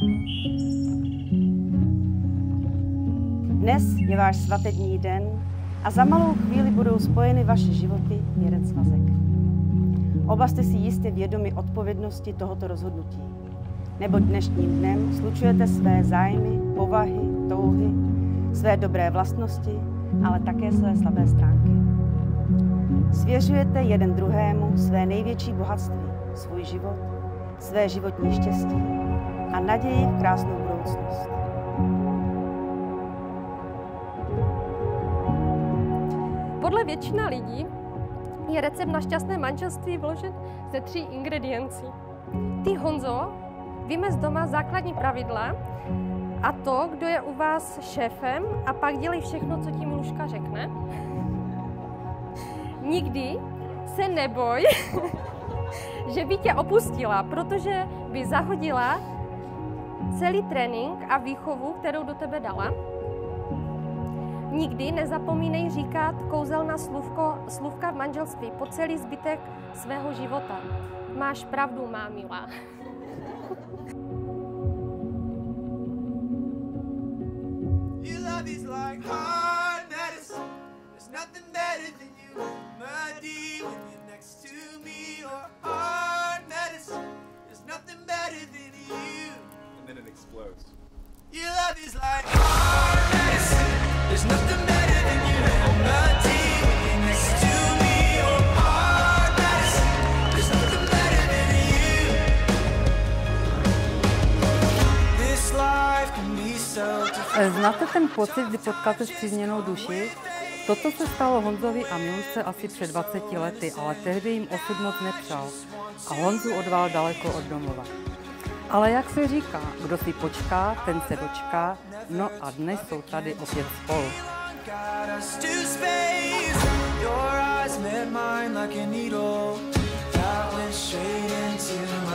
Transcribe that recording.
Dnes je váš svatební den a za malou chvíli budou spojeny vaše životy v jeden svazek. Oba jste si jistě vědomi odpovědnosti tohoto rozhodnutí, neboť dnešním dnem slučujete své zájmy, povahy, touhy, své dobré vlastnosti, ale také své slabé stránky. Svěřujete jeden druhému své největší bohatství, svůj život, své životní štěstí a naději v krásnou budoucnost. Podle většina lidí je recept na šťastné manželství vložen ze 3 ingrediencí. Ty, Honzo, vymez doma základní pravidla a to, kdo je u vás šéfem, a pak dělej všechno, co ti Miluška řekne. Nikdy se neboj, že by tě opustila, protože by zahodila celý trénink a výchovu, kterou do tebe dala. Nikdy nezapomínej říkat kouzelná slůvka v manželství po celý zbytek svého života. Máš pravdu, má milá. There's nothing better than you on my team. Next to me, your heart medicine. There's nothing better than you. This life can be so different. Znáte ten pocit, kdy potkáte střízněnou duši? Toto se stalo Honzovi a Milušce asi před 20 lety, ale tehdy jim osud moc nepřál a Honzu odvál daleko od domova. Ale jak se říká, kdo si počká, ten se dočká, no a dnes jsou tady opět spolu.